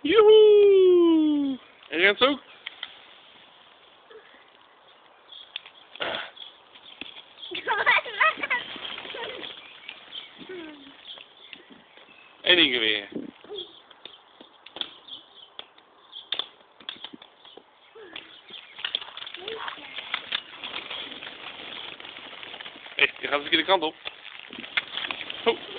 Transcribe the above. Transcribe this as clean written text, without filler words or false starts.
Joehoe! En Rens ook? En Inge weer. Hé, je gaat de verkeerde kant op. Oh.